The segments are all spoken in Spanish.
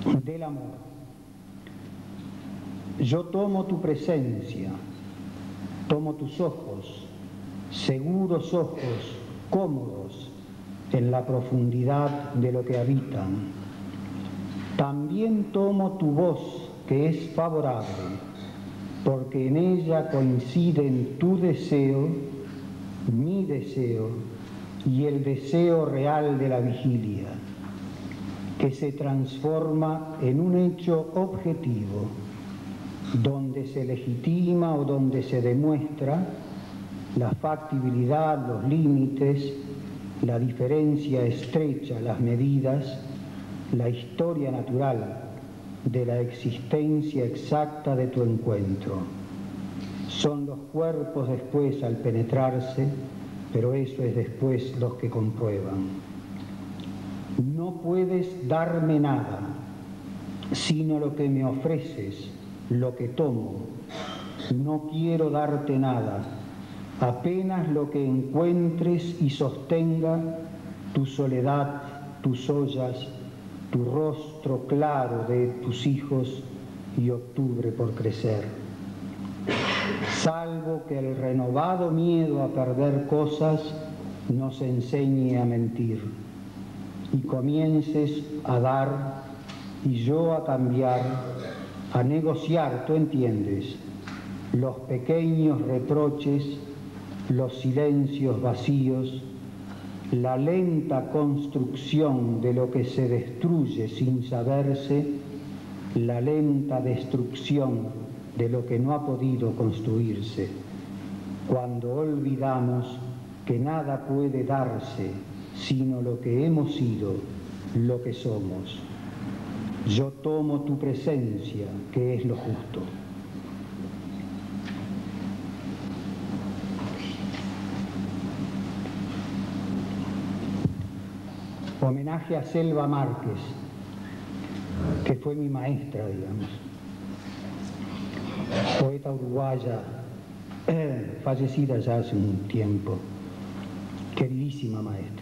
del amor. Yo tomo tu presencia, tomo tus ojos, seguros ojos, cómodos en la profundidad de lo que habitan. También tomo tu voz, que es favorable, porque en ella coinciden tu deseo, mi deseo y el deseo real de la vigilia, que se transforma en un hecho objetivo, donde se legitima o donde se demuestra la factibilidad, los límites, la diferencia estrecha, las medidas, la historia natural de la existencia exacta de tu encuentro. Son los cuerpos después al penetrarse, pero eso es después los que comprueban. No puedes darme nada, sino lo que me ofreces, lo que tomo. No quiero darte nada, apenas lo que encuentres y sostenga tu soledad, tus ollas, tu rostro claro de tus hijos y octubre por crecer. Salvo que el renovado miedo a perder cosas nos enseñe a mentir y comiences a dar y yo a cambiar, a negociar, tú entiendes, los pequeños reproches, los silencios vacíos, la lenta construcción de lo que se destruye sin saberse, la lenta destrucción de lo que no ha podido construirse, cuando olvidamos que nada puede darse sino lo que hemos sido, lo que somos. Yo tomo tu presencia, que es lo justo. Homenaje a Selva Márquez, que fue mi maestra, digamos, poeta uruguaya, fallecida ya hace un tiempo, queridísima maestra.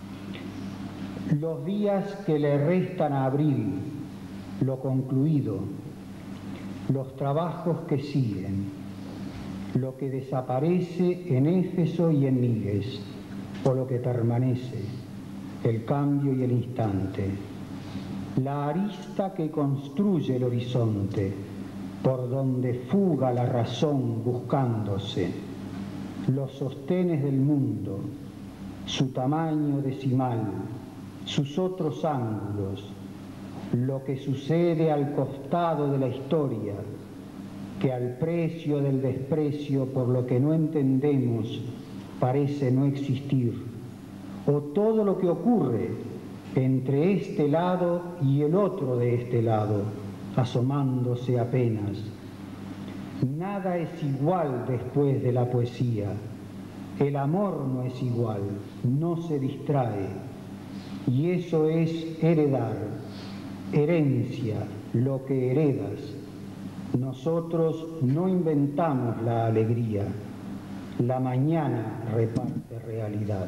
Los días que le restan a abril, lo concluido, los trabajos que siguen, lo que desaparece en Éfeso y en Níges, o lo que permanece, el cambio y el instante, la arista que construye el horizonte, por donde fuga la razón buscándose, los sostenes del mundo, su tamaño decimal, sus otros ángulos, lo que sucede al costado de la historia, que al precio del desprecio por lo que no entendemos parece no existir, o todo lo que ocurre entre este lado y el otro de este lado, asomándose apenas. Nada es igual después de la poesía. El amor no es igual, no se distrae. Y eso es heredar, herencia, lo que heredas. Nosotros no inventamos la alegría, la mañana reparte realidad.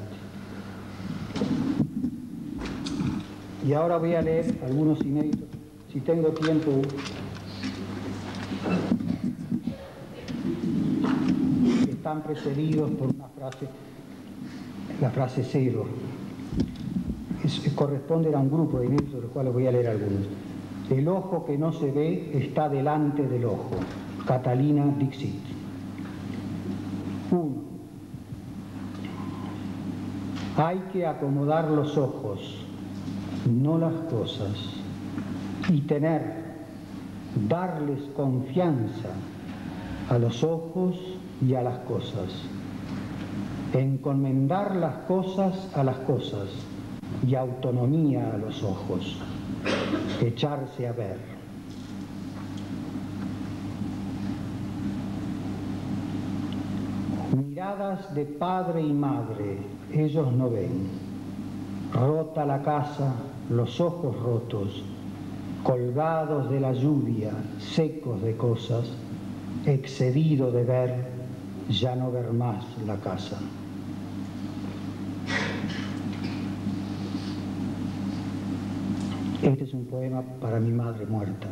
Y ahora voy a leer algunos inéditos, si tengo tiempo, que están precedidos por una frase, la frase cero. Corresponde a un grupo de inéditos, de los cuales voy a leer algunos. El ojo que no se ve está delante del ojo. Catalina Dixit. 1. Hay que acomodar los ojos, no las cosas, y darles confianza a los ojos y a las cosas, encomendar las cosas a las cosas y autonomía a los ojos, echarse a ver. Miradas de padre y madre, ellos no ven. Rota la casa, los ojos rotos, colgados de la lluvia, secos de cosas, excedido de ver, ya no ver más la casa. Este es un poema para mi madre muerta.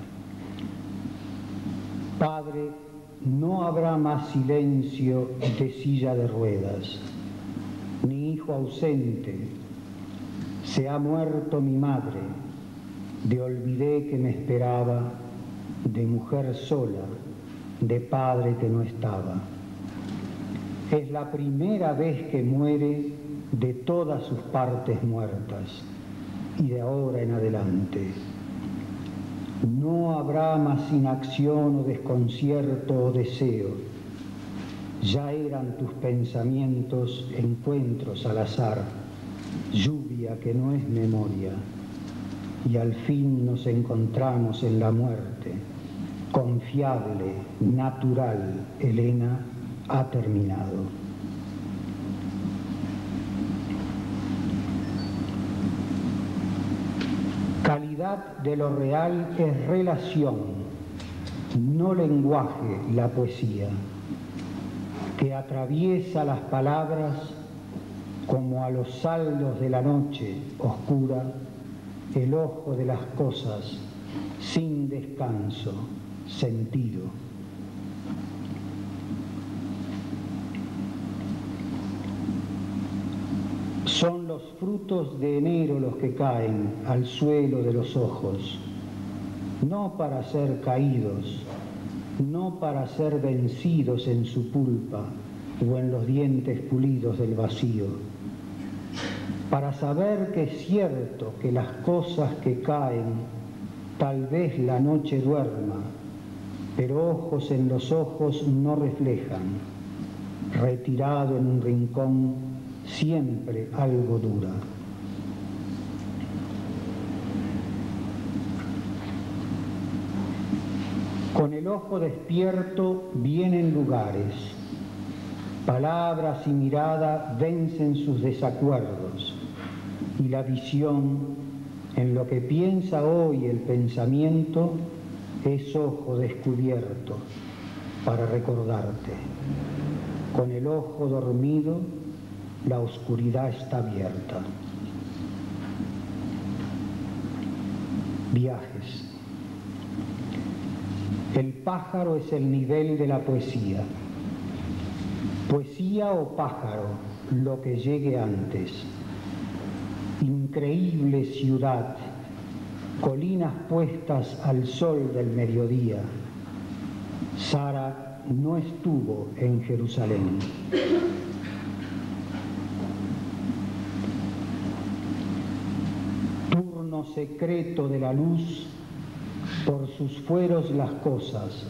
Padre, no habrá más silencio de silla de ruedas, ni hijo ausente. Se ha muerto mi madre, de olvidé que me esperaba, de mujer sola, de padre que no estaba. Es la primera vez que muere de todas sus partes muertas, y de ahora en adelante. No habrá más inacción o desconcierto o deseo. Ya eran tus pensamientos encuentros al azar, lluvia que no es memoria, y al fin nos encontramos en la muerte. Confiable, natural, Elena, ha terminado. Calidad de lo real es relación, no lenguaje la poesía, que atraviesa las palabras como a los saldos de la noche oscura, el ojo de las cosas, sin descanso, sentido. Son los frutos de enero los que caen al suelo de los ojos, no para ser caídos, no para ser vencidos en su pulpa o en los dientes pulidos del vacío, para saber que es cierto que las cosas que caen, tal vez la noche duerma, pero ojos en los ojos no reflejan, retirado en un rincón, siempre algo dura. Con el ojo despierto vienen lugares, palabras y mirada vencen sus desacuerdos, y la visión, en lo que piensa hoy el pensamiento, es ojo descubierto para recordarte. Con el ojo dormido, la oscuridad está abierta. Viajes. El pájaro es el nivel de la poesía. Poesía o pájaro, lo que llegue antes. Increíble ciudad, colinas puestas al sol del mediodía. Sara no estuvo en Jerusalén. Turno secreto de la luz, por sus fueros las cosas,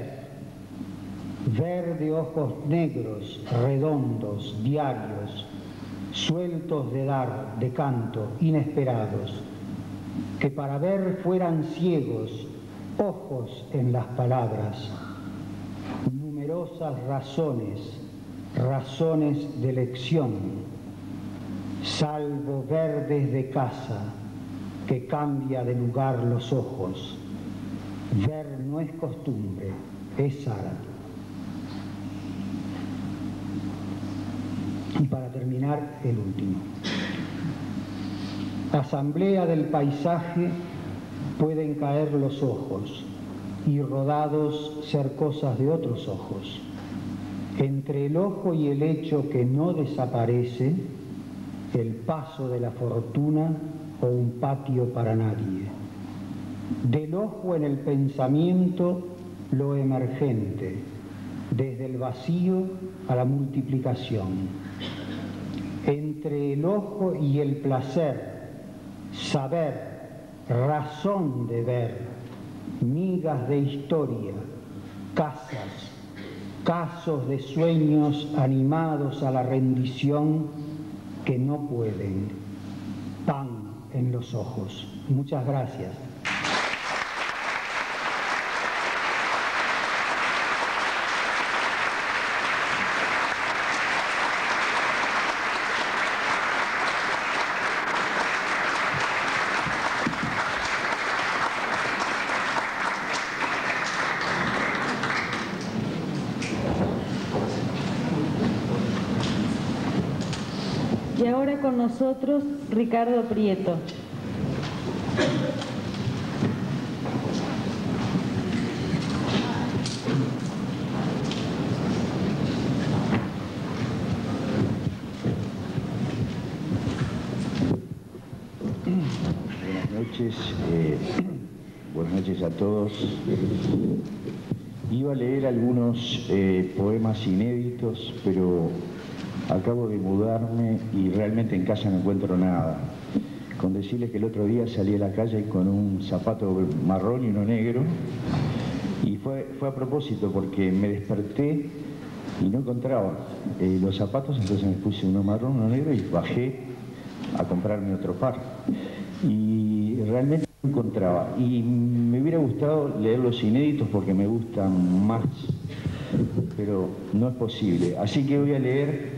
ver de ojos negros, redondos, diarios, sueltos de dar, de canto, inesperados, que para ver fueran ciegos, ojos en las palabras, numerosas razones de elección, salvo verdes de casa, que cambia de lugar los ojos. Ver no es costumbre, es Sara. Y para terminar, el último. Asamblea del paisaje, pueden caer los ojos y rodados ser cosas de otros ojos. Entre el ojo y el hecho que no desaparece, el paso de la fortuna o un patio para nadie. Del ojo en el pensamiento, lo emergente, desde el vacío a la multiplicación. Entre el ojo y el placer, saber, razón de ver, migas de historia, casas, casos de sueños animados a la rendición que no pueden, pan en los ojos. Muchas gracias. Y ahora con nosotros Ricardo Prieto. Buenas noches, buenas noches a todos. Iba a leer algunos poemas inéditos, pero acabo de mudarme y realmente en casa no encuentro nada. Con decirles que el otro día salí a la calle con un zapato marrón y uno negro, y fue a propósito porque me desperté y no encontraba los zapatos, entonces me puse uno marrón, uno negro y bajé a comprarme otro par. Y realmente no encontraba. Y me hubiera gustado leer los inéditos porque me gustan más, pero no es posible. Así que voy a leer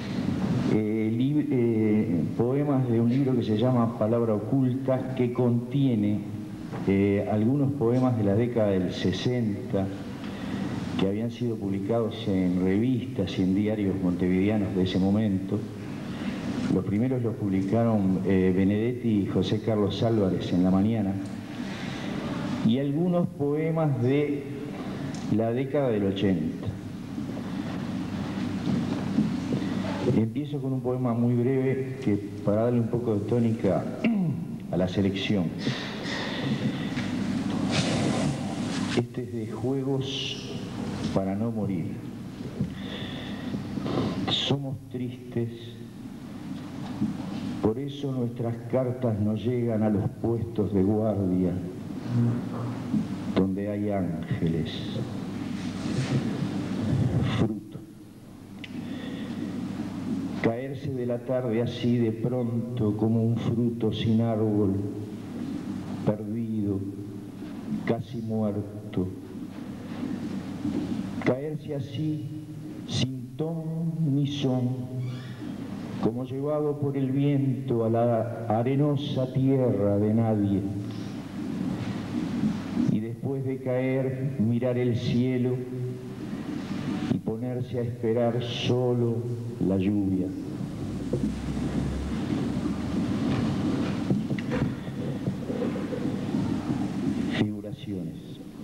poemas de un libro que se llama Palabra Oculta, que contiene algunos poemas de la década del 60 que habían sido publicados en revistas y en diarios montevideanos de ese momento. Los primeros los publicaron Benedetti y José Carlos Álvarez en La Mañana, y algunos poemas de la década del 80. Empiezo con un poema muy breve que para darle un poco de tónica a la selección. Este es de Juegos para no morir. Somos tristes, por eso nuestras cartas no llegan a los puestos de guardia, donde hay ángeles. Fruto. Caerse de la tarde así de pronto como un fruto sin árbol, perdido, casi muerto. Caerse así, sin ton ni son, como llevado por el viento a la arenosa tierra de nadie. Y después de caer, mirar el cielo y ponerse a esperar solo la lluvia. Figuraciones.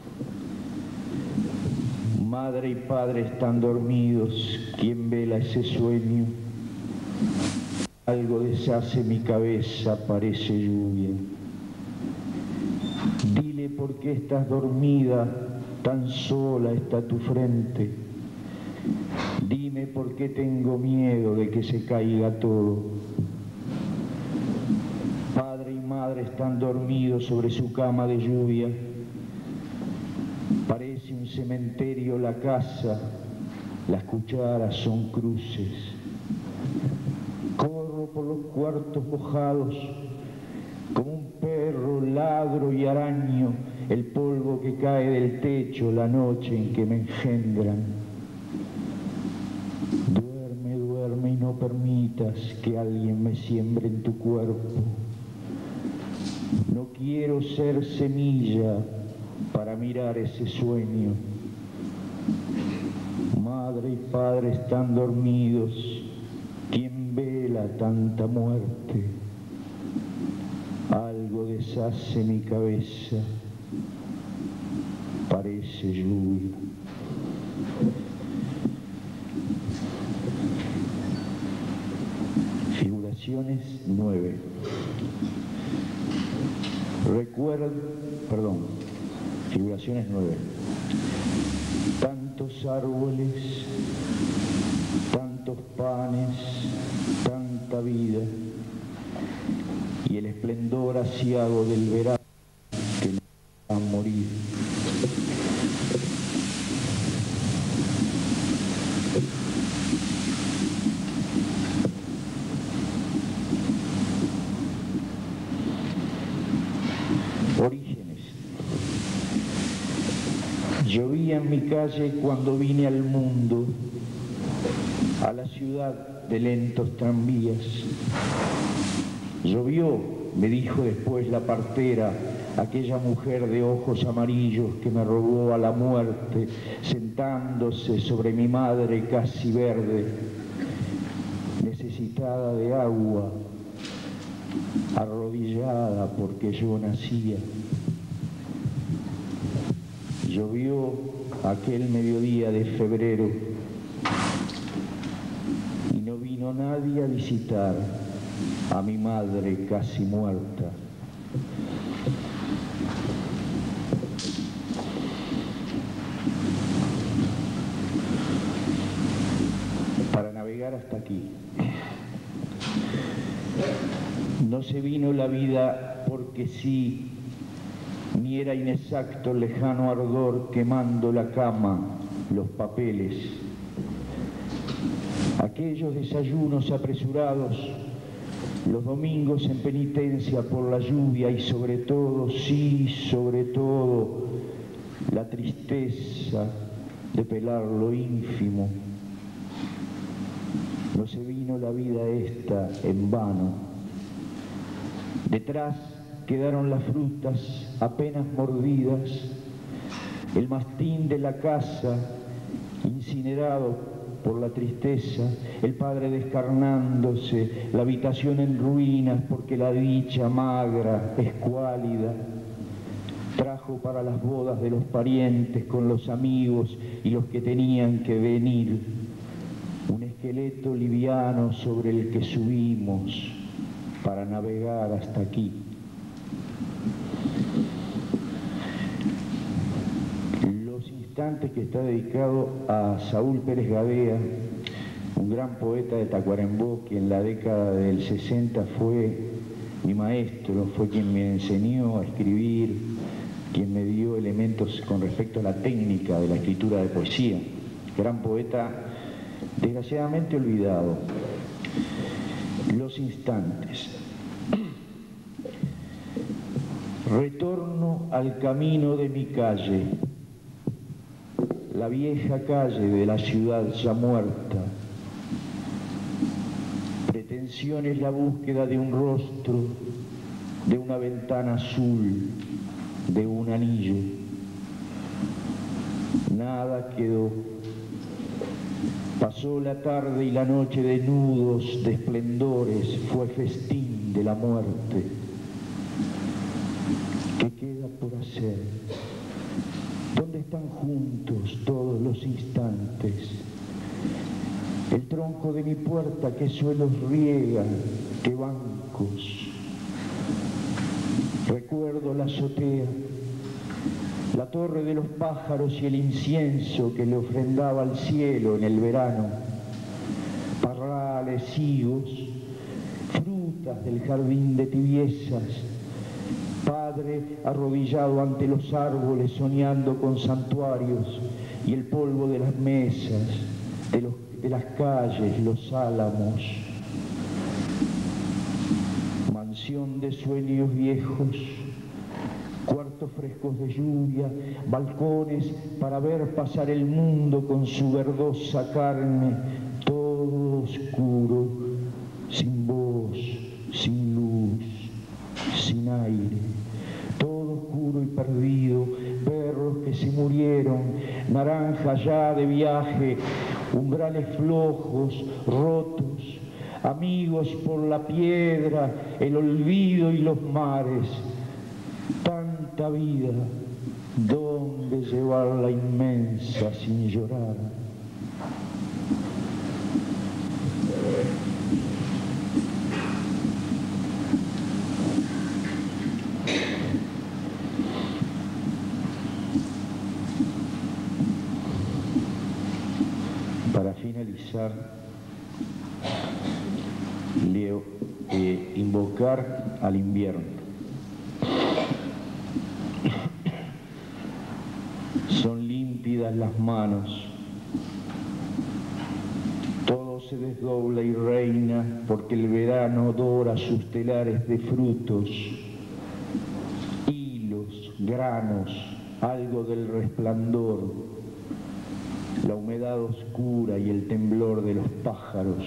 Madre y padre están dormidos, ¿quién vela ese sueño? Algo deshace mi cabeza, parece lluvia. Dile por qué estás dormida, tan sola está tu frente. Dime por qué tengo miedo de que se caiga todo. Padre y madre están dormidos sobre su cama de lluvia. Parece un cementerio la casa, las cucharas son cruces. Corro por los cuartos mojados, como un perro ladro y araño el polvo que cae del techo la noche en que me engendran. Duerme, duerme y no permitas que alguien me siembre en tu cuerpo. No quiero ser semilla para mirar ese sueño. Madre y padre están dormidos, ¿quién vela tanta muerte? Algo deshace mi cabeza, parece lluvia. Figuraciones 9. Figuraciones 9. Tantos árboles, tantos panes, tanta vida, y el esplendor aciago del verano que no va a morir. Orígenes. Llovía en mi calle cuando vine al mundo, a la ciudad de lentos tranvías. Llovió, me dijo después la partera, aquella mujer de ojos amarillos que me robó a la muerte, sentándose sobre mi madre casi verde, necesitada de agua, arrodillada porque yo nacía. Llovió aquel mediodía de febrero y no vino nadie a visitar a mi madre casi muerta. hasta aquí. No se vino la vida porque sí, ni era inexacto el lejano ardor quemando la cama, los papeles. Aquellos desayunos apresurados, los domingos en penitencia por la lluvia y sobre todo, sí, sobre todo, la tristeza de pelar lo ínfimo. No se vino la vida esta en vano. Detrás quedaron las frutas apenas mordidas, el mastín de la casa incinerado por la tristeza, el padre descarnándose, la habitación en ruinas porque la dicha magra, escuálida, trajo para las bodas de los parientes con los amigos y los que tenían que venir un esqueleto liviano sobre el que subimos para navegar hasta aquí. Los instantes que está dedicado a Saúl Pérez Gadea, un gran poeta de Tacuarembó que en la década del 60 fue mi maestro, fue quien me enseñó a escribir, quien me dio elementos con respecto a la técnica de la escritura de poesía. Gran poeta, desgraciadamente olvidado. Los instantes. Retorno al camino de mi calle, la vieja calle de la ciudad ya muerta. Pretensión es la búsqueda de un rostro, de una ventana azul, de un anillo. Nada quedó. Pasó la tarde y la noche de nudos, de esplendores, fue festín de la muerte. ¿Qué queda por hacer? ¿Dónde están juntos todos los instantes? El tronco de mi puerta, qué suelos riega, qué bancos. Recuerdo la azotea, la torre de los pájaros y el incienso que le ofrendaba al cielo en el verano, parrales, higos, frutas del jardín de tibiezas, padre arrodillado ante los árboles soñando con santuarios y el polvo de las mesas, de las calles, los álamos, mansión de sueños viejos, cuartos frescos de lluvia, balcones para ver pasar el mundo con su verdosa carne, todo oscuro, sin voz, sin luz, sin aire, todo oscuro y perdido, perros que se murieron, naranjas ya de viaje, umbrales flojos, rotos, amigos por la piedra, el olvido y los mares. Tanta vida, ¿dónde llevarla inmensa sin llorar? Para finalizar, leo invocar al invierno. Son límpidas las manos, todo se desdobla y reina porque el verano dora sus telares de frutos, hilos, granos, algo del resplandor, la humedad oscura y el temblor de los pájaros.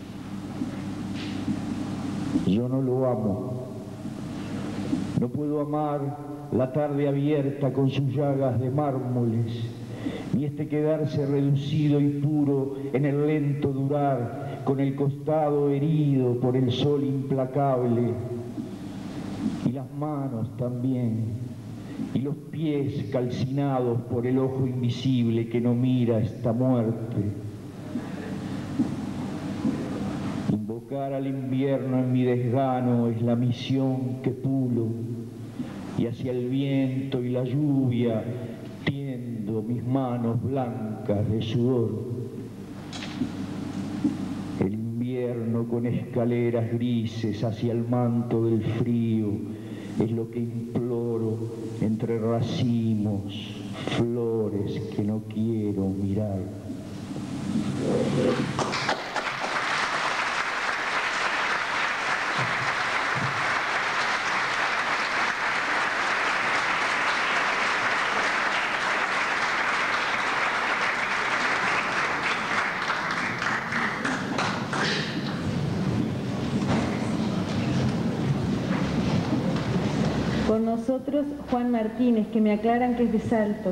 Yo no lo amo, no puedo amar la tarde abierta con sus llagas de mármoles, ni este quedarse reducido y puro en el lento durar, con el costado herido por el sol implacable, y las manos también, y los pies calcinados por el ojo invisible que no mira esta muerte. Invocar al invierno en mi desgano es la misión que pulo, y hacia el viento y la lluvia tiendo mis manos blancas de sudor. El camino con escaleras grises hacia el manto del frío, es lo que imploro entre racimos, flores que no quiero mirar. Con nosotros Juan Martínez, que me aclaran que es de Salto.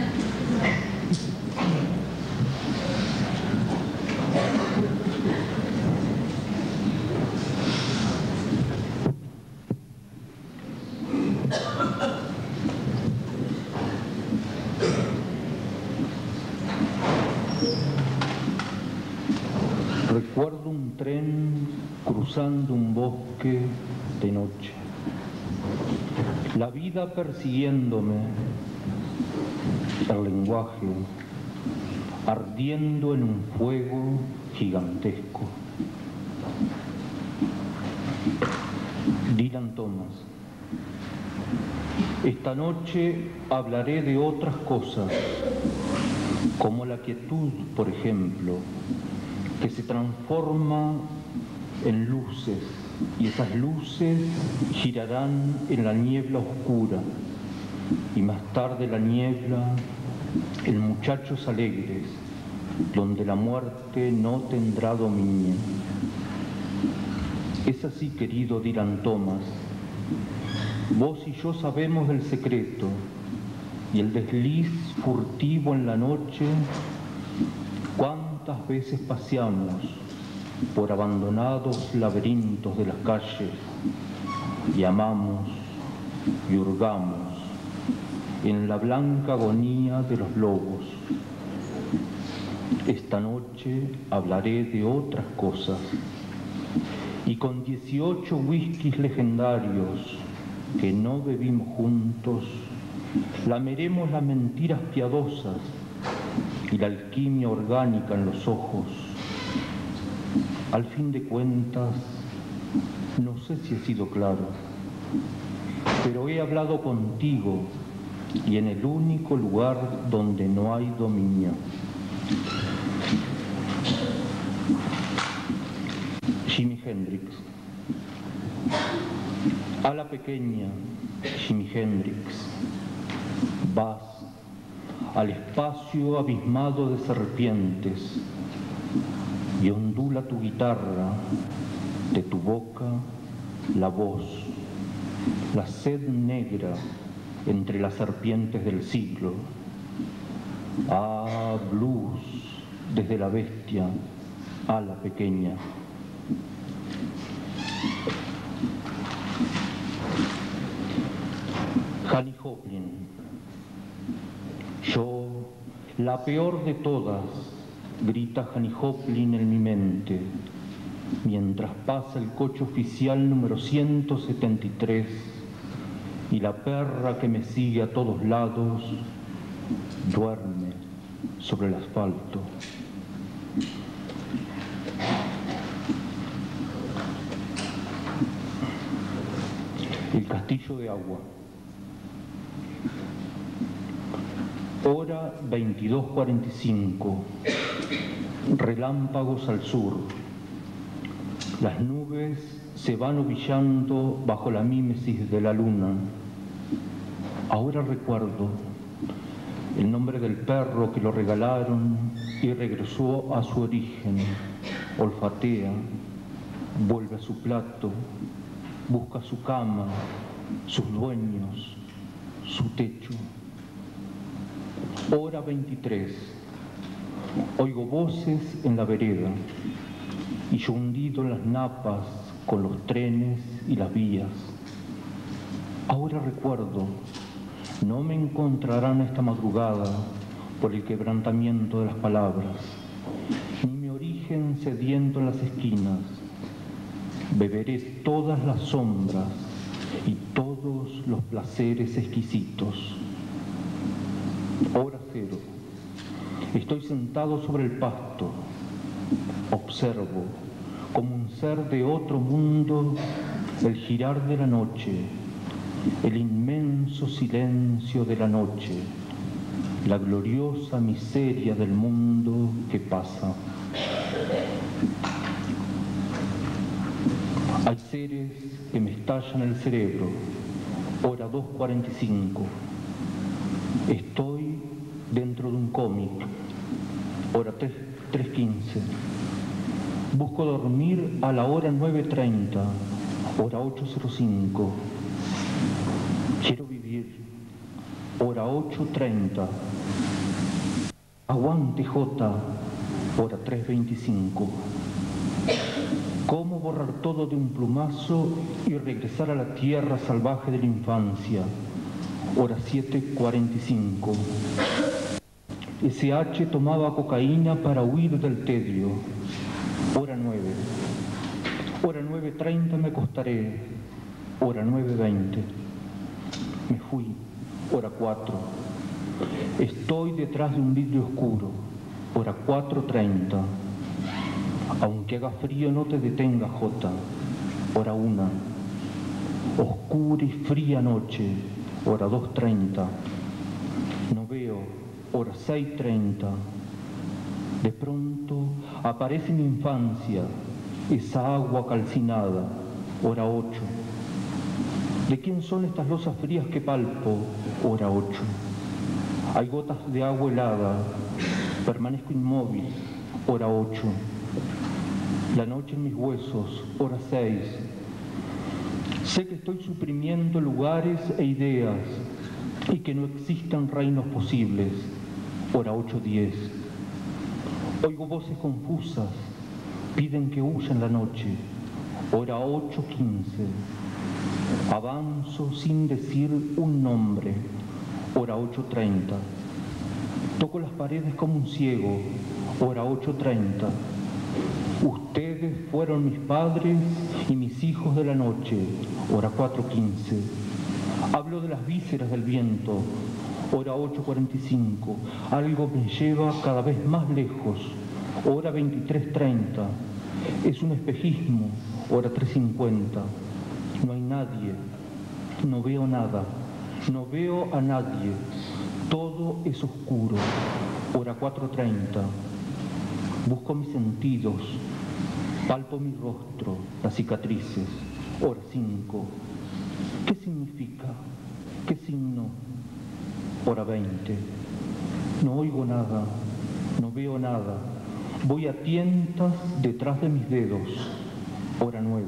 Recuerdo un tren cruzando un bosque de noche. La vida persiguiéndome, el lenguaje ardiendo en un fuego gigantesco. Dylan Thomas. Esta noche hablaré de otras cosas, como la quietud, por ejemplo, que se transforma en luces, y esas luces girarán en la niebla oscura, y más tarde la niebla en muchachos alegres, donde la muerte no tendrá dominio. Es así, querido Dylan Thomas, vos y yo sabemos del secreto, y el desliz furtivo en la noche, cuántas veces paseamos por abandonados laberintos de las calles y amamos y hurgamos en la blanca agonía de los lobos. Esta noche hablaré de otras cosas y con 18 whiskies legendarios que no bebimos juntos, lameremos las mentiras piadosas y la alquimia orgánica en los ojos. Al fin de cuentas, no sé si he sido claro, pero he hablado contigo y en el único lugar donde no hay dominio. Jimi Hendrix. A la pequeña, Jimi Hendrix, vas al espacio abismado de serpientes y ondula tu guitarra, de tu boca la voz, la sed negra entre las serpientes del siglo. Ah, blues, desde la bestia a la pequeña. Janis Joplin. Yo, la peor de todas, grita Janis Joplin en mi mente, mientras pasa el coche oficial número 173 y la perra que me sigue a todos lados duerme sobre el asfalto. El castillo de agua. Hora 22:45. Relámpagos al sur. Las nubes se van ovillando bajo la mímesis de la luna. Ahora recuerdo el nombre del perro que lo regalaron y regresó a su origen. Olfatea, vuelve a su plato, busca su cama, sus dueños, su techo. Hora 23. Oigo voces en la vereda y yo hundido en las napas con los trenes y las vías. Ahora recuerdo, no me encontrarán esta madrugada por el quebrantamiento de las palabras, ni mi origen sediento en las esquinas. Beberé todas las sombras y todos los placeres exquisitos. Hora 0. Estoy sentado sobre el pasto. Observo como un ser de otro mundo, el girar de la noche, el inmenso silencio de la noche, la gloriosa miseria del mundo que pasa. Hay seres que me estallan el cerebro, hora 2:45. Estoy dentro de un cómic, hora 3:15. Busco dormir a la hora 9:30, hora 8:05. Quiero vivir, hora 8:30. Aguante J, hora 3:25. ¿Cómo borrar todo de un plumazo y regresar a la tierra salvaje de la infancia? Hora 7:45. SH tomaba cocaína para huir del tedio. Hora 9. Hora 9:30 me acostaré. Hora 9:20. Me fui. Hora 4. Estoy detrás de un vidrio oscuro. Hora 4:30. Aunque haga frío, no te detengas, J. Hora 1. Oscura y fría noche. Hora 2:30. No veo. Hora 6:30. De pronto aparece mi infancia, esa agua calcinada. Hora 8. ¿De quién son estas losas frías que palpo? Hora 8. Hay gotas de agua helada. Permanezco inmóvil. Hora 8. La noche en mis huesos, hora 6. Sé que estoy suprimiendo lugares e ideas y que no existen reinos posibles, hora 8:10. Oigo voces confusas, piden que huya en la noche, hora 8:15. Avanzo sin decir un nombre, hora 8:30. Toco las paredes como un ciego, hora 8:30. Ustedes fueron mis padres y mis hijos de la noche, hora 4:15. Hablo de las vísceras del viento, hora 8:45. Algo me lleva cada vez más lejos, hora 23:30. Es un espejismo, hora 3:50. No hay nadie, no veo nada, no veo a nadie. Todo es oscuro, hora 4:30. Busco mis sentidos, palpo mi rostro, las cicatrices, hora 5. ¿Qué significa? ¿Qué signo? Hora 20. No oigo nada, no veo nada. Voy a tientas detrás de mis dedos, hora 9.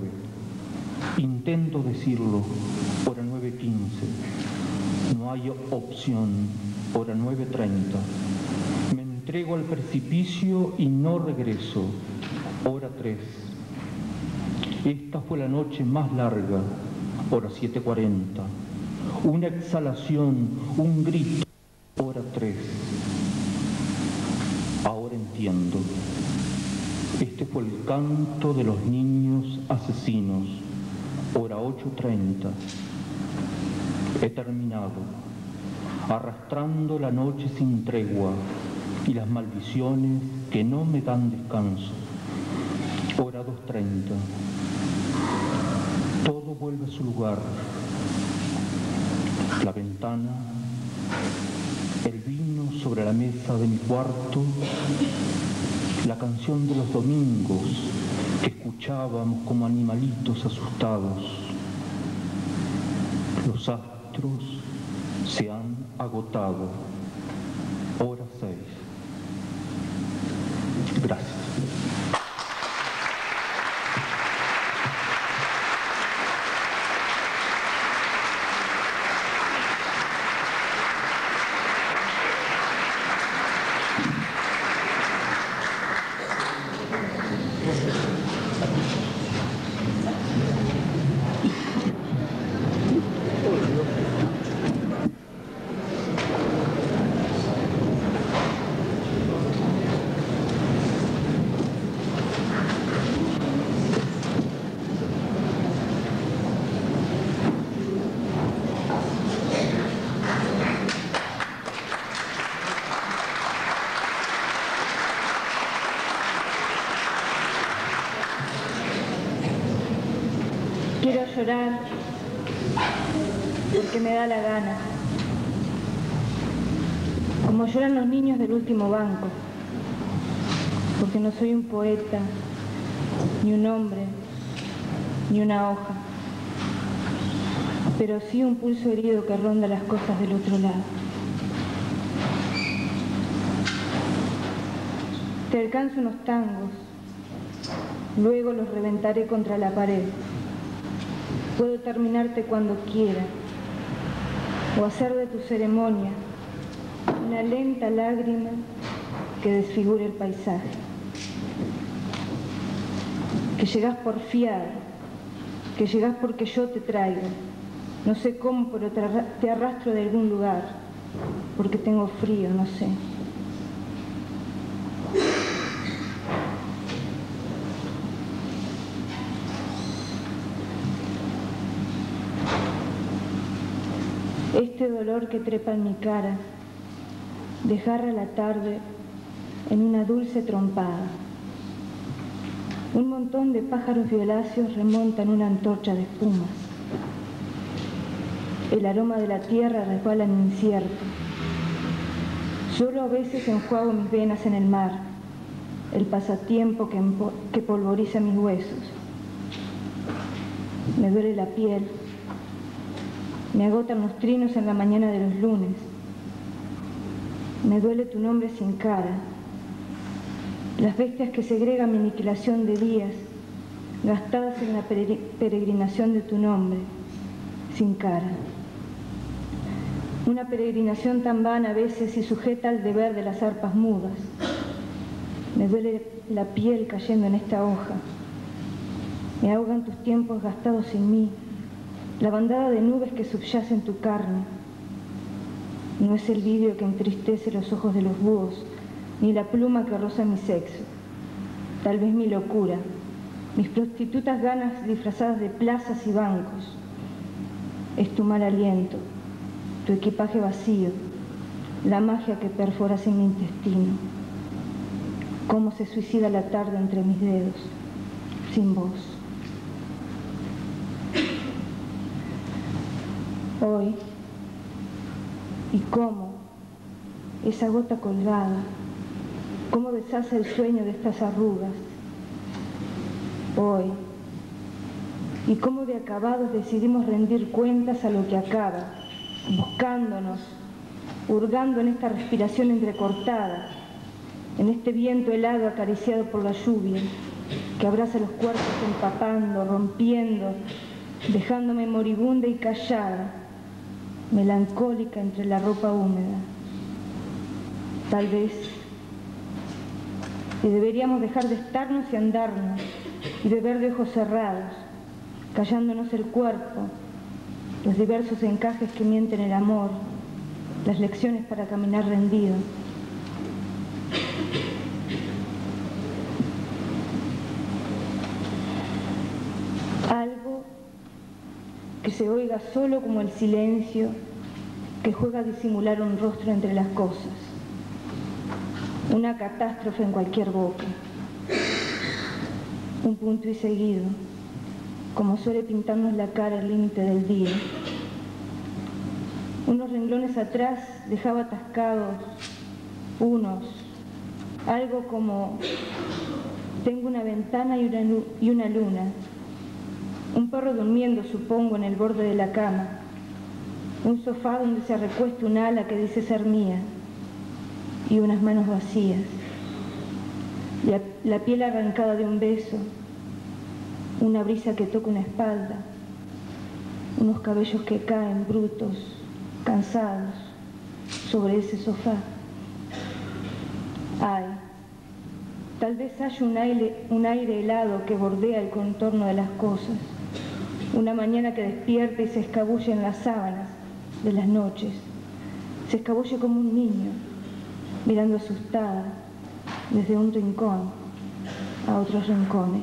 Intento decirlo, hora 9:15. No hay opción, hora 9:30. Entrego al precipicio y no regreso, hora 3. Esta fue la noche más larga, hora 7:40. Una exhalación, un grito, hora 3. Ahora entiendo. Este fue el canto de los niños asesinos, hora 8:30. He terminado, arrastrando la noche sin tregua y las maldiciones que no me dan descanso. Hora 2:30. Todo vuelve a su lugar. La ventana, el vino sobre la mesa de mi cuarto, la canción de los domingos que escuchábamos como animalitos asustados. Los astros se han agotado. Hora 6. Gracias. llorar porque me da la gana, como lloran los niños del último banco, porque no soy un poeta, ni un hombre, ni una hoja, pero sí un pulso herido que ronda las cosas del otro lado. Te alcanzo unos tangos, luego los reventaré contra la pared. Puedo terminarte cuando quiera, o hacer de tu ceremonia una lenta lágrima que desfigure el paisaje. Que llegás por fiar, que llegás porque yo te traigo. No sé cómo, pero te arrastro de algún lugar, porque tengo frío, no sé. Este dolor que trepa en mi cara desgarra la tarde en una dulce trompada. Un montón de pájaros violáceos remontan una antorcha de espumas. El aroma de la tierra resbala en incierto. Solo a veces enjuago mis venas en el mar, el pasatiempo que polvoriza mis huesos. Me duele la piel. Me agotan los trinos en la mañana de los lunes. Me duele tu nombre sin cara. Las bestias que segregan mi aniquilación de días, gastadas en la peregrinación de tu nombre, sin cara. Una peregrinación tan vana a veces y sujeta al deber de las arpas mudas. Me duele la piel cayendo en esta hoja. Me ahogan tus tiempos gastados sin mí. La bandada de nubes que subyace en tu carne. No es el vidrio que entristece los ojos de los búhos, ni la pluma que roza mi sexo. Tal vez mi locura, mis prostitutas ganas disfrazadas de plazas y bancos. Es tu mal aliento, tu equipaje vacío, la magia que perforas en mi intestino. Cómo se suicida la tarde entre mis dedos, sin voz. Hoy, y cómo, esa gota colgada, cómo deshace el sueño de estas arrugas. Hoy, y cómo de acabados decidimos rendir cuentas a lo que acaba, buscándonos, hurgando en esta respiración entrecortada, en este viento helado acariciado por la lluvia, que abraza los cuerpos empapando, rompiendo, dejándome moribunda y callada, melancólica entre la ropa húmeda. Tal vez que deberíamos dejar de estarnos y andarnos y beber de ojos cerrados, callándonos el cuerpo, los diversos encajes que mienten el amor, las lecciones para caminar rendido. Algo que se oiga solo como el silencio que juega a disimular un rostro entre las cosas. Una catástrofe en cualquier boca. Un punto y seguido, como suele pintarnos la cara al límite del día. Unos renglones atrás dejaba atascados algo como: tengo una ventana y una luna. Un perro durmiendo, supongo, en el borde de la cama. Un sofá donde se recuesta un ala que dice ser mía. Y unas manos vacías. La piel arrancada de un beso. Una brisa que toca una espalda. Unos cabellos que caen brutos, cansados, sobre ese sofá. Ay, tal vez haya un aire helado que bordea el contorno de las cosas. Una mañana que despierta y se escabulle en las sábanas de las noches. Se escabulle como un niño, mirando asustada desde un rincón a otros rincones.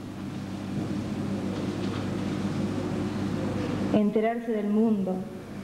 Enterarse del mundo,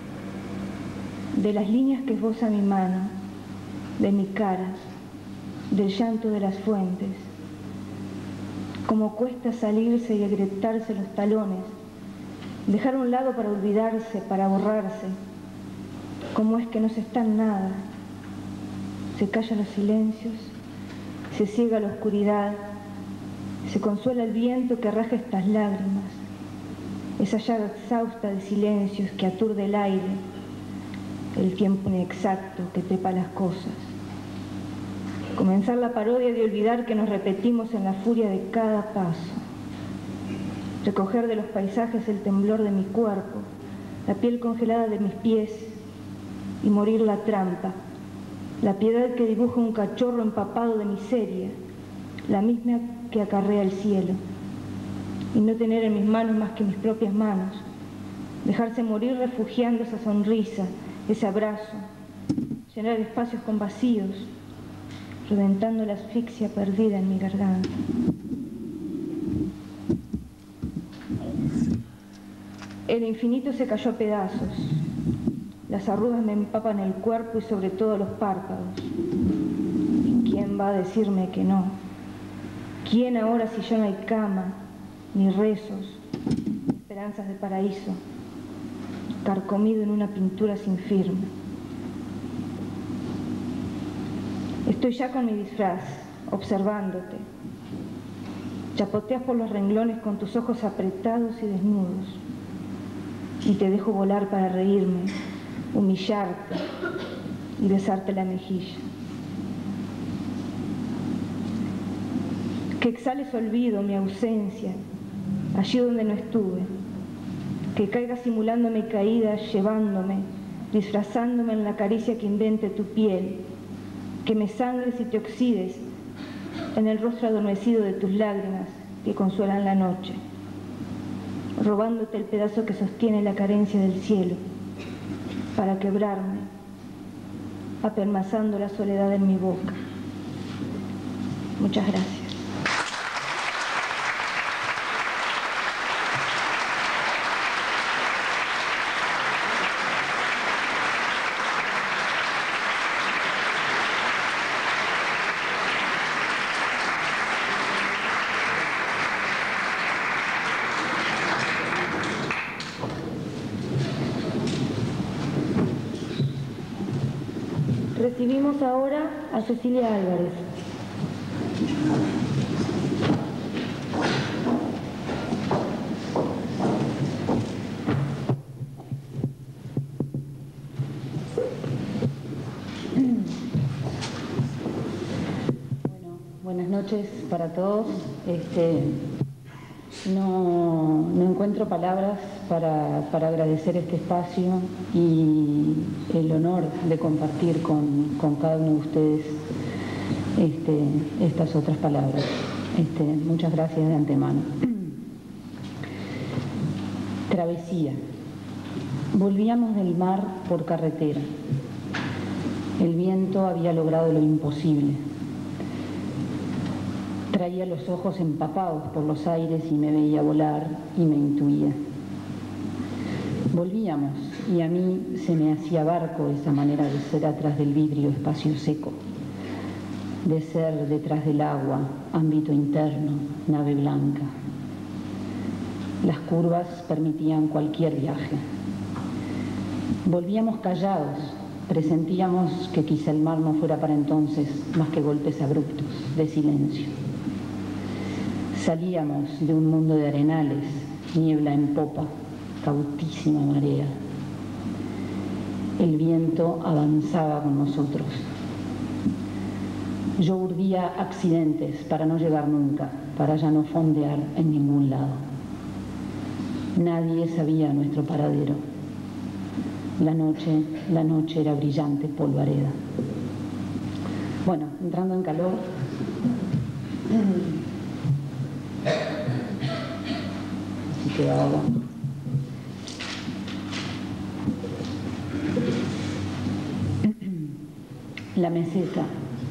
de las líneas que esboza mi mano, de mi cara, del llanto de las fuentes. Como cuesta salirse y agrietarse los talones Dejar a un lado para olvidarse, para borrarse. ¿Cómo es que no se está en nada? Se callan los silencios, se ciega la oscuridad, se consuela el viento que raja estas lágrimas, esa llaga exhausta de silencios que aturde el aire, el tiempo inexacto que trepa las cosas. Comenzar la parodia de olvidar que nos repetimos en la furia de cada paso. Recoger de los paisajes el temblor de mi cuerpo, la piel congelada de mis pies y morir la trampa, la piedad que dibuja un cachorro empapado de miseria, la misma que acarrea el cielo, y no tener en mis manos más que mis propias manos, dejarse morir refugiando esa sonrisa, ese abrazo, llenar espacios con vacíos, reventando la asfixia perdida en mi garganta. El infinito se cayó a pedazos. Las arrugas me empapan el cuerpo y sobre todo los párpados. ¿Y quién va a decirme que no? ¿Quién ahora si ya no hay cama, ni rezos, ni esperanzas de paraíso, carcomido en una pintura sin firma? Estoy ya con mi disfraz, observándote. Chapoteas por los renglones con tus ojos apretados y desnudos. Y te dejo volar para reírme, humillarte y besarte la mejilla. Que exhales olvido, mi ausencia, allí donde no estuve. Que caiga simulando mi caída, llevándome, disfrazándome en la caricia que invente tu piel. Que me sangres y te oxides en el rostro adormecido de tus lágrimas que consuelan la noche, robándote el pedazo que sostiene la carencia del cielo, para quebrarme, apermazando la soledad en mi boca. Muchas gracias. Recibimos ahora a Cecilia Álvarez. Bueno, buenas noches para todos. No encuentro palabras para agradecer este espacio y el honor de compartir con cada uno de ustedes estas otras palabras. Muchas gracias de antemano. Travesía. Volvíamos del mar por carretera. El viento había logrado lo imposible. Traía los ojos empapados por los aires y me veía volar y me intuía. Volvíamos y a mí se me hacía barco esa manera de ser atrás del vidrio espacio seco, de ser detrás del agua, ámbito interno, nave blanca. Las curvas permitían cualquier viaje. Volvíamos callados, presentíamos que quizá el mar no fuera para entonces más que golpes abruptos de silencio. Salíamos de un mundo de arenales, niebla en popa, cautísima marea. El viento avanzaba con nosotros. Yo urdía accidentes para no llegar nunca, para ya no fondear en ningún lado. Nadie sabía nuestro paradero. La noche era brillante polvareda. Bueno, entrando en calor. Así que agua. La meseta.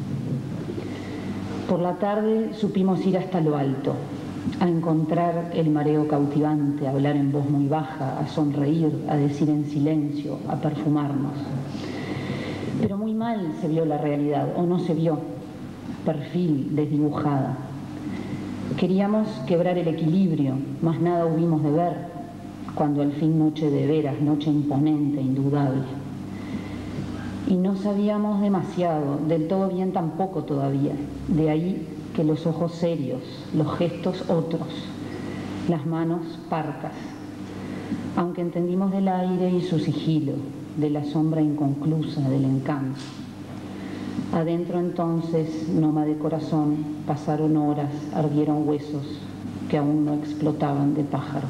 Por la tarde supimos ir hasta lo alto, a encontrar el mareo cautivante, a hablar en voz muy baja, a sonreír, a decir en silencio, a perfumarnos. Pero muy mal se vio la realidad, o no se vio, perfil desdibujada. Queríamos quebrar el equilibrio, más nada hubimos de ver. cuando al fin noche de veras, noche imponente, indudable. Y no sabíamos demasiado, del todo bien tampoco todavía, de ahí que los ojos serios, los gestos otros, las manos parcas, aunque entendimos del aire y su sigilo, de la sombra inconclusa, del encanto. Adentro entonces, nómade corazón, pasaron horas, ardieron huesos que aún no explotaban de pájaros.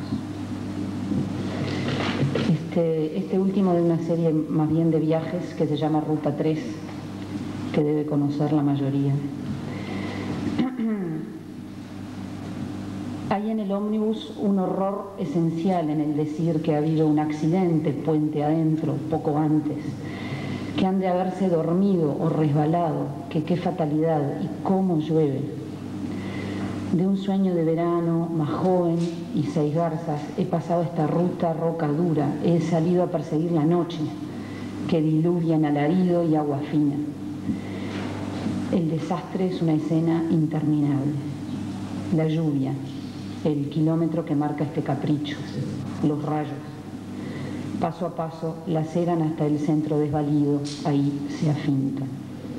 Este último de una serie más bien de viajes que se llama Ruta 3, que debe conocer la mayoría. Hay en el ómnibus un horror esencial en el decir que ha habido un accidente puente adentro poco antes, que han de haberse dormido o resbalado, que qué fatalidad y cómo llueve. De un sueño de verano, más joven y 6 garzas, he pasado esta ruta roca dura, he salido a perseguir la noche, que diluvia en alarido y agua fina. El desastre es una escena interminable. La lluvia, el kilómetro que marca este capricho, los rayos. Paso a paso, laceran hasta el centro desvalido, ahí se afincan.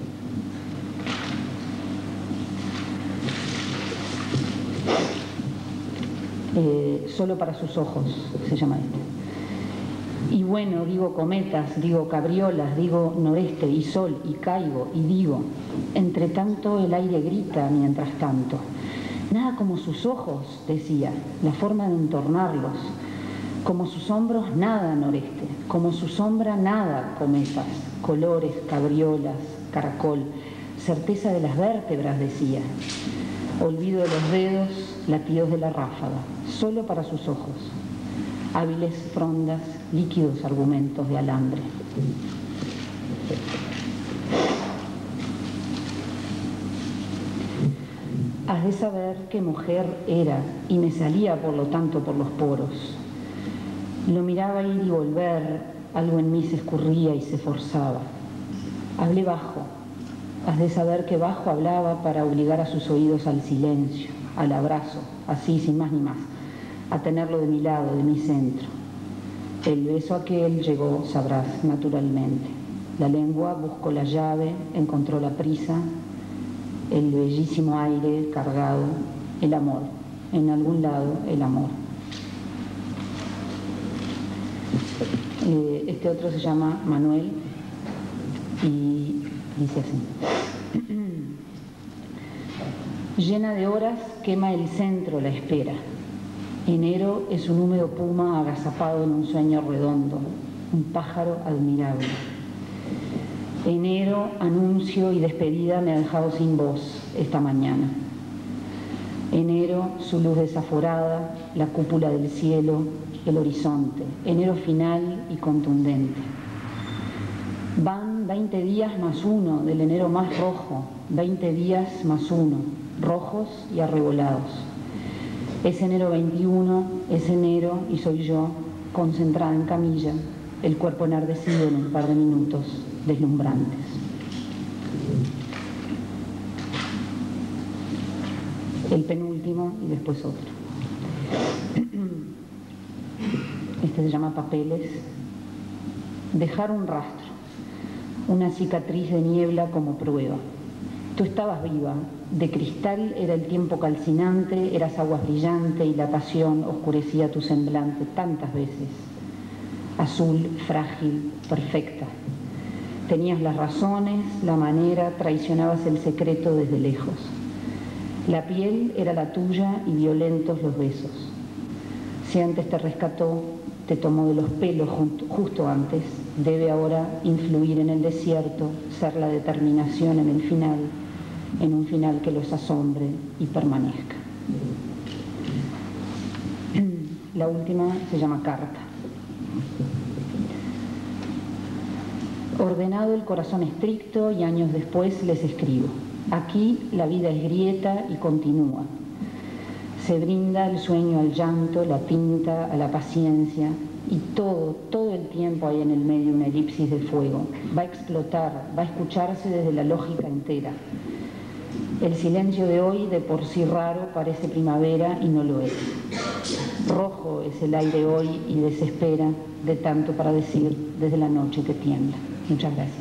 Solo para sus ojos, se llama este. Y bueno, digo cometas, digo cabriolas, digo noreste y sol y caigo y digo. Entre tanto el aire grita mientras tanto. Nada como sus ojos, decía, la forma de entornarlos. Como sus hombros, nada noreste. Como su sombra, nada cometas. Colores, cabriolas, caracol. Certeza de las vértebras, decía. Olvido de los dedos, latidos de la ráfaga. Solo para sus ojos. Hábiles frondas, líquidos argumentos de alambre. Has de saber qué mujer era, y me salía por lo tanto por los poros. Lo miraba ir y volver, algo en mí se escurría y se forzaba. Hablé bajo. Has de saber que bajo hablaba para obligar a sus oídos al silencio, al abrazo, así sin más ni más, a tenerlo de mi lado, de mi centro. El beso aquel llegó, sabrás, naturalmente. La lengua buscó la llave, encontró la prisa, el bellísimo aire cargado, el amor, en algún lado el amor. Este otro se llama Manuel y dice así. Llena de horas, quema el centro la espera. Enero es un húmedo puma agazapado en un sueño redondo, un pájaro admirable. Enero, anuncio y despedida me ha dejado sin voz esta mañana. Enero, su luz desaforada, la cúpula del cielo, el horizonte. Enero final y contundente. Van 20 días más 1 del enero más rojo, 20 días más 1, rojos y arrebolados. Es enero 21, es enero y soy yo, concentrada en camilla, el cuerpo enardecido en un par de minutos deslumbrantes. El penúltimo y después otro. Este se llama Papeles. Dejar un rastro, una cicatriz de niebla como prueba. Tú estabas viva, de cristal era el tiempo calcinante, eras agua brillante y la pasión oscurecía tu semblante tantas veces. Azul, frágil, perfecta. Tenías las razones, la manera, traicionabas el secreto desde lejos. La piel era la tuya y violentos los besos. Si antes te rescató, te tomó de los pelos justo antes, debe ahora influir en el desierto, ser la determinación en el final, en un final que los asombre y permanezca. La última se llama Carta. Ordenado el corazón estricto y años después les escribo. Aquí la vida es grieta y continúa. Se brinda el sueño al llanto, la tinta a la paciencia y todo el tiempo hay en el medio una elipsis de fuego. Va a explotar, va a escucharse desde la lógica entera. El silencio de hoy, de por sí raro, parece primavera y no lo es. Rojo es el aire hoy y desespera de tanto para decir desde la noche que tiembla. Muchas gracias.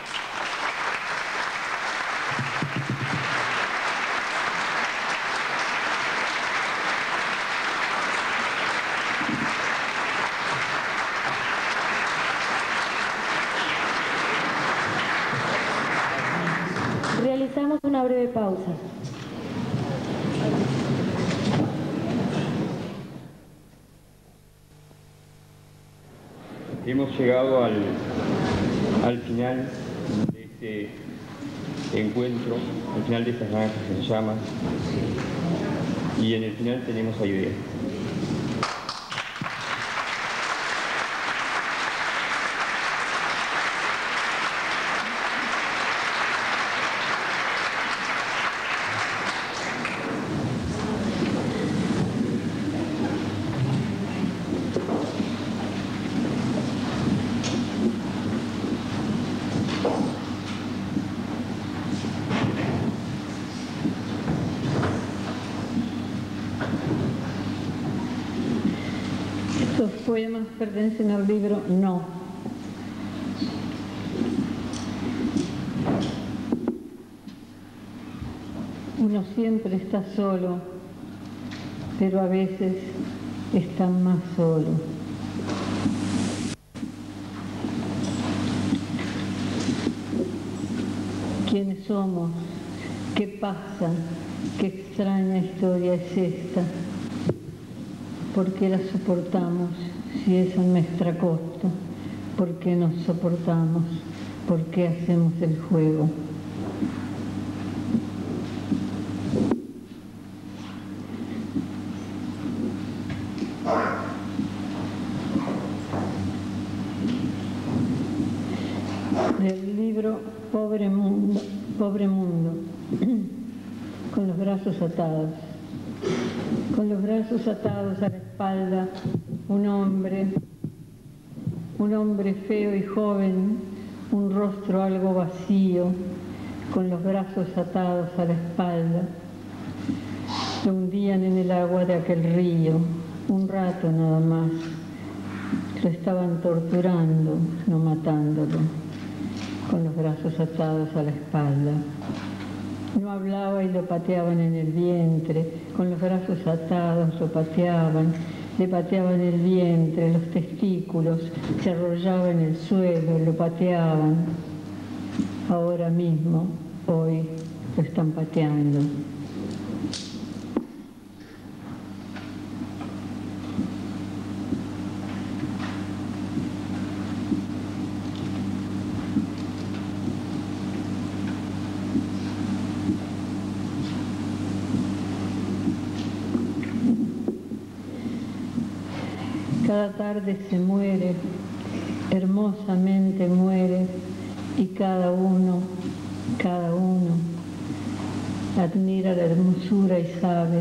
Realizamos una breve pausa. Hemos llegado al final de este encuentro, al final de estas naranjas en llamas, y en el final tenemos a Idea. Estos poemas pertenecen al libro No. Uno siempre está solo, pero a veces está más solo. ¿Quiénes somos? ¿Qué pasa? ¿Qué extraña historia es esta? ¿Por qué la soportamos si es a nuestra costa? ¿Por qué nos soportamos? ¿Por qué hacemos el juego? Del libro Pobre Mundo, con los brazos atados. Con los brazos atados a la espalda, un hombre feo y joven, un rostro algo vacío, con los brazos atados a la espalda. Lo hundían en el agua de aquel río, un rato nada más. Lo estaban torturando, no matándolo, con los brazos atados a la espalda. No hablaba y lo pateaban en el vientre, con los brazos atados lo pateaban, le pateaban el vientre, los testículos, se arrollaba en el suelo, lo pateaban. Ahora mismo, hoy, lo están pateando. Cada tarde se muere, hermosamente muere, y cada uno admira la hermosura y sabe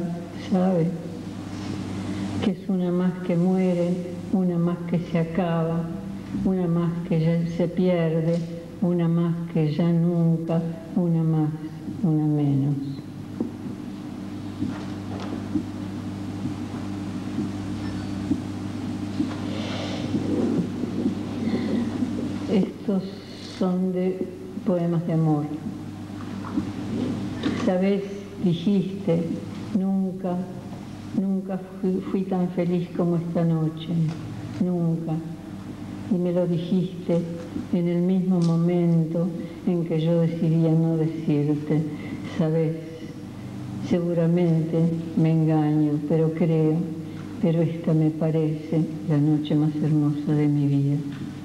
que es una más que muere, una más que se acaba, una más que ya se pierde, una más que ya nunca, una más, una menos. Estos son de poemas de amor. Sabes, dijiste, nunca fui tan feliz como esta noche, nunca. Y me lo dijiste en el mismo momento en que yo decidía no decirte. Sabes, seguramente me engaño, pero creo, pero esta me parece la noche más hermosa de mi vida.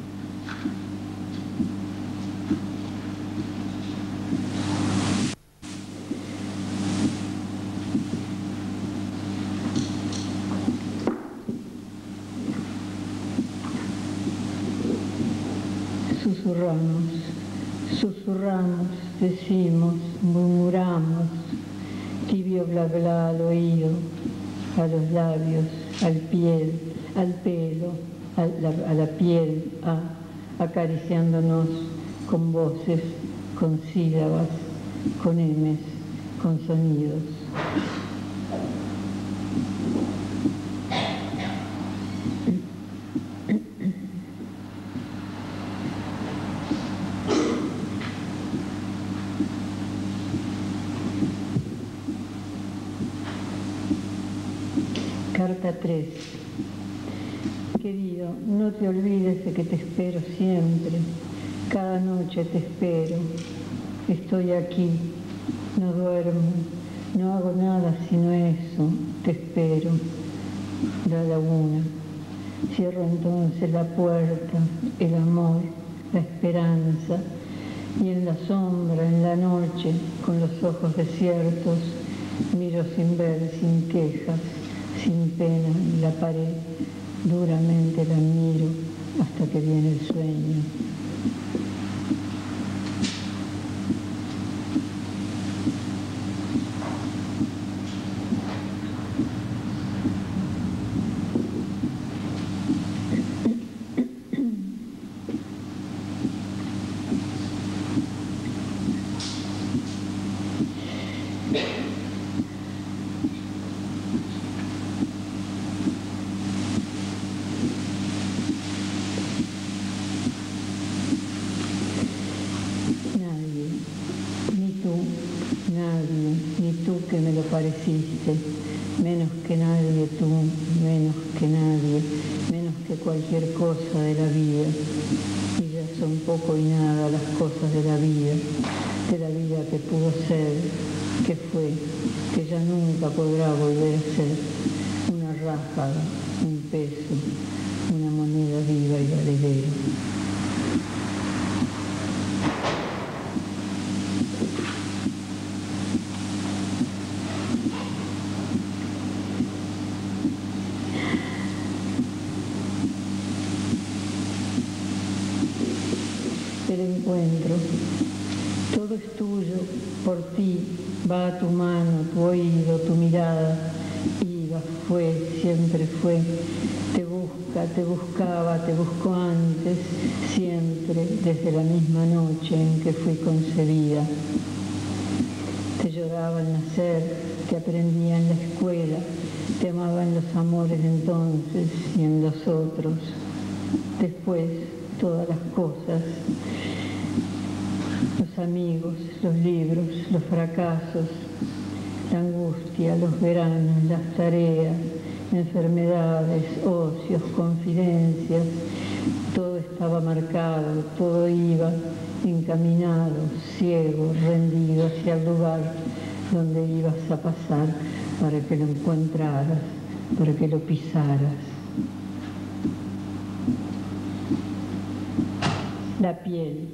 Susurramos, decimos, murmuramos, tibio bla bla al oído, a los labios, al pelo, a la piel, acariciándonos con voces, con sílabas, con emes, con sonidos. Carta 3. Querido, no te olvides de que te espero siempre. Cada noche te espero. Estoy aquí, no duermo, no hago nada sino eso. Te espero. La laguna. Cierro entonces la puerta, el amor, la esperanza, y en la sombra, en la noche, con los ojos desiertos, miro sin ver, sin quejas, sin pena, la pared, duramente la miro hasta que viene el sueño. Pareciste, menos que nadie tú, menos que nadie, menos que cualquier cosa de la vida. Y ya son poco y nada las cosas de la vida que pudo ser, que fue, que ya nunca podrá volver a ser. Una ráfaga, un peso, una moneda viva y valedera. El encuentro. Todo es tuyo, por ti, va a tu mano, tu oído, tu mirada. Iba, fue, siempre fue. Te busca, te buscaba, te buscó antes, siempre, desde la misma noche en que fui concebida. Te lloraba al nacer, te aprendía en la escuela, te amaba en los amores de entonces y en los otros. Después, todas las cosas, los amigos, los libros, los fracasos, la angustia, los veranos, las tareas, enfermedades, ocios, confidencias, todo estaba marcado, todo iba encaminado, ciego, rendido hacia el lugar donde ibas a pasar para que lo encontraras, para que lo pisaras. La piel,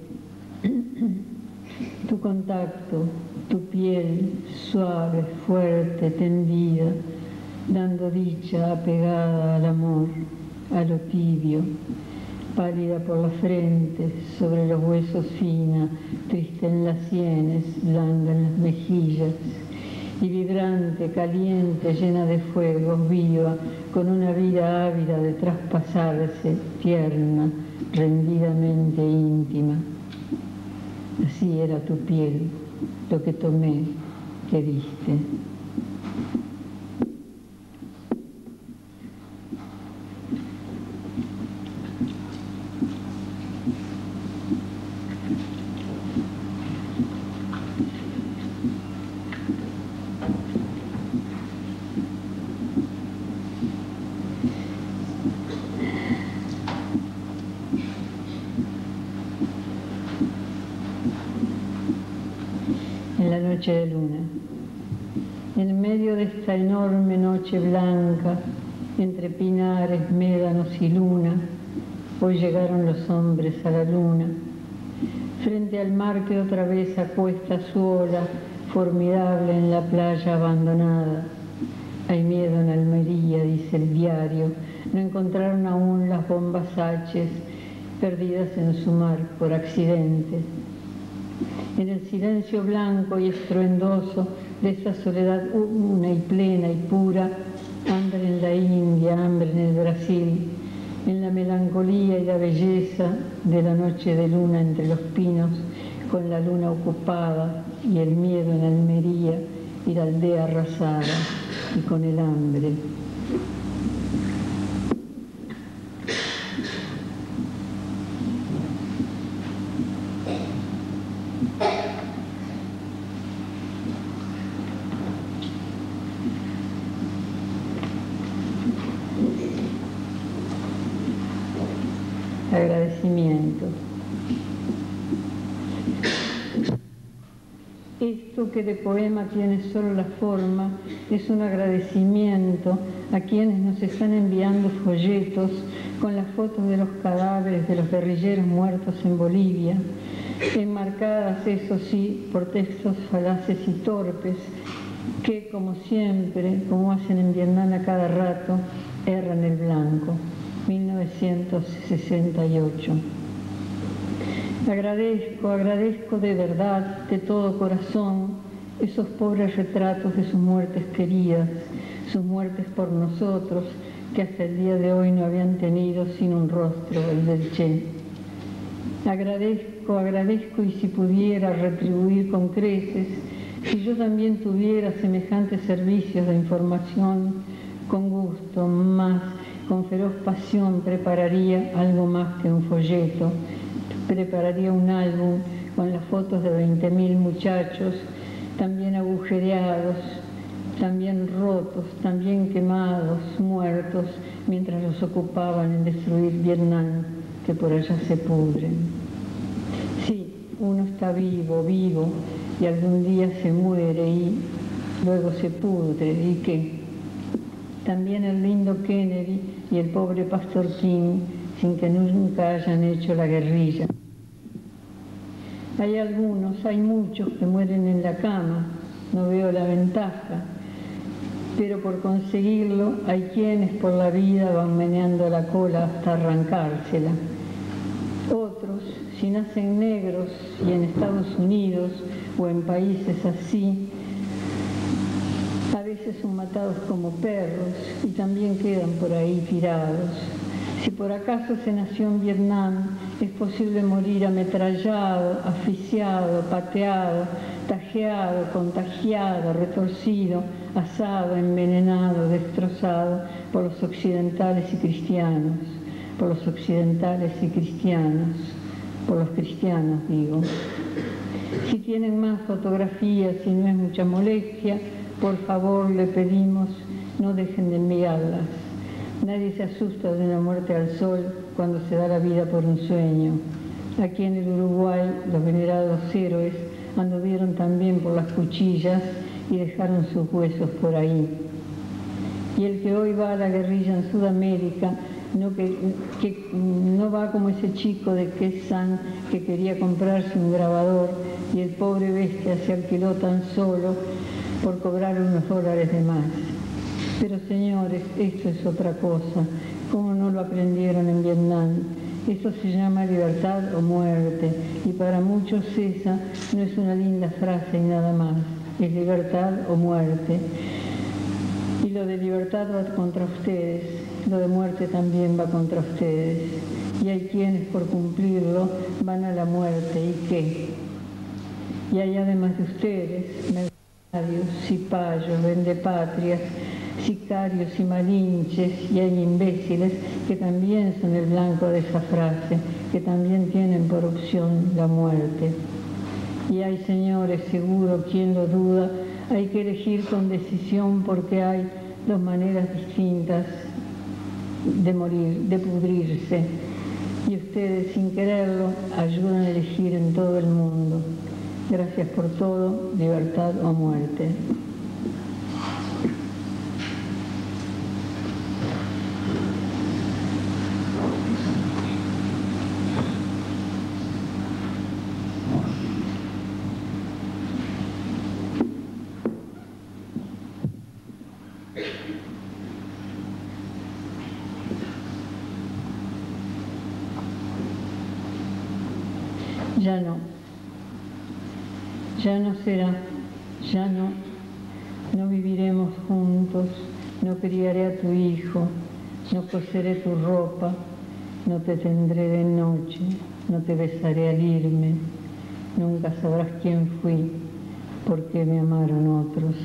tu contacto, tu piel suave, fuerte, tendida, dando dicha apegada al amor, a lo tibio, pálida por la frente, sobre los huesos fina, triste en las sienes, blanda en las mejillas, y vibrante, caliente, llena de fuego, viva, con una vida ávida de traspasarse, tierna, rendidamente íntima. Así era tu piel, lo que tomé, que diste. Noche de luna. En medio de esta enorme noche blanca, entre pinares, médanos y luna, hoy llegaron los hombres a la luna. Frente al mar que otra vez acuesta su ola, formidable en la playa abandonada. Hay miedo en Almería, dice el diario, no encontraron aún las bombas H perdidas en su mar por accidente. En el silencio blanco y estruendoso de esa soledad una y plena y pura, hambre en la India, hambre en el Brasil, en la melancolía y la belleza de la noche de luna entre los pinos, con la luna ocupada y el miedo en Almería y la aldea arrasada y con el hambre. Esto que de poema tiene solo la forma es un agradecimiento a quienes nos están enviando folletos con las fotos de los cadáveres de los guerrilleros muertos en Bolivia, enmarcadas, eso sí, por textos falaces y torpes que, como siempre, como hacen en Vietnam a cada rato, erran el blanco. 1968. Agradezco de verdad, de todo corazón, esos pobres retratos de sus muertes queridas, sus muertes por nosotros, que hasta el día de hoy no habían tenido sino un rostro, el del Che. Agradezco y si pudiera retribuir con creces, si yo también tuviera semejantes servicios de información, con gusto, más, con feroz pasión prepararía algo más que un folleto, prepararía un álbum con las fotos de 20.000 muchachos, también agujereados, también rotos, también quemados, muertos, mientras los ocupaban en destruir Vietnam, que por allá se pudren. Sí, uno está vivo, y algún día se muere y luego se pudre, ¿y qué? También el lindo Kennedy y el pobre Pastor King, sin que nunca hayan hecho la guerrilla. Hay muchos que mueren en la cama, no veo la ventaja, pero por conseguirlo hay quienes por la vida van meneando la cola hasta arrancársela. Otros, si nacen negros y en Estados Unidos o en países así, a veces son matados como perros y también quedan por ahí tirados. Si por acaso se nació en Vietnam, es posible morir ametrallado, asfixiado, pateado, tajeado, contagiado, retorcido, asado, envenenado, destrozado por los occidentales y cristianos, por los cristianos digo. Si tienen más fotografías y no es mucha molestia, por favor le pedimos no dejen de enviarlas. Nadie se asusta de una muerte al sol cuando se da la vida por un sueño. Aquí en el Uruguay los venerados héroes anduvieron también por las cuchillas y dejaron sus huesos por ahí. Y el que hoy va a la guerrilla en Sudamérica no va como ese chico de Quesan que quería comprarse un grabador y el pobre bestia se alquiló tan solo por cobrar unos dólares de más. Pero señores, esto es otra cosa. ¿Cómo no lo aprendieron en Vietnam? Eso se llama libertad o muerte. Y para muchos esa no es una linda frase y nada más. Es libertad o muerte. Y lo de libertad va contra ustedes. Lo de muerte también va contra ustedes. Y hay quienes por cumplirlo van a la muerte. ¿Y qué? Y hay además de ustedes, mercenarios, cipayos, vendepatrias, sicarios y malinches, y hay imbéciles que también son el blanco de esa frase, que también tienen por opción la muerte. Y hay, señores, seguro, quien lo duda, hay que elegir con decisión porque hay dos maneras distintas de morir, de pudrirse. Y ustedes, sin quererlo, ayudan a elegir en todo el mundo. Gracias por todo, libertad o muerte. Ya no será, no viviremos juntos, no criaré a tu hijo, no coseré tu ropa, no te tendré de noche, no te besaré al irme, nunca sabrás quién fui, por qué me amaron otros.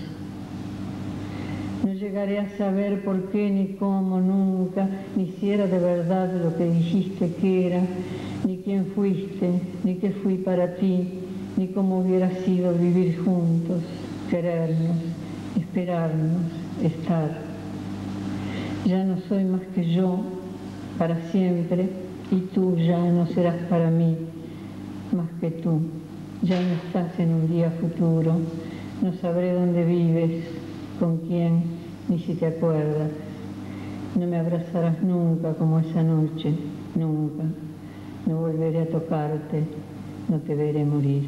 No llegaré a saber por qué ni cómo nunca, ni si era de verdad lo que dijiste que era, ni quién fuiste, ni qué fui para ti, ni cómo hubiera sido vivir juntos, querernos, esperarnos, estar. Ya no soy más que yo para siempre y tú ya no serás para mí más que tú. Ya no estás en un día futuro, no sabré dónde vives, con quién, ni si te acuerdas. No me abrazarás nunca como esa noche, nunca. No volveré a tocarte, no te veré morir.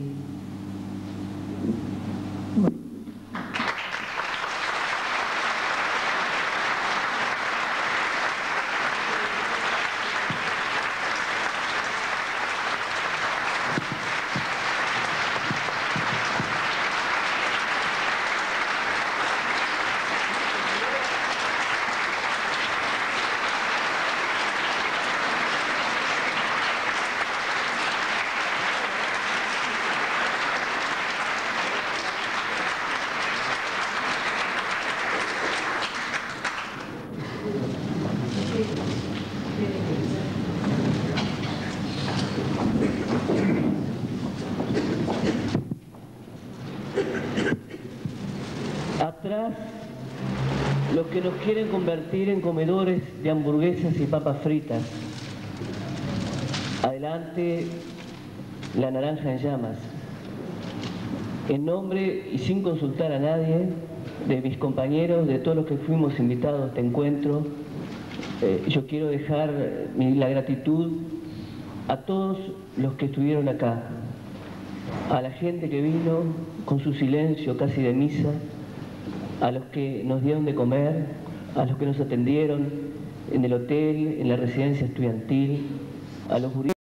Bueno. Atrás, los que nos quieren convertir en comedores de hamburguesas y papas fritas. Adelante, la naranja en llamas. En nombre y sin consultar a nadie, de mis compañeros, de todos los que fuimos invitados a este encuentro, yo quiero dejar la gratitud a todos los que estuvieron acá, a la gente que vino con su silencio casi de misa, a los que nos dieron de comer, a los que nos atendieron en el hotel, en la residencia estudiantil, a los juristas.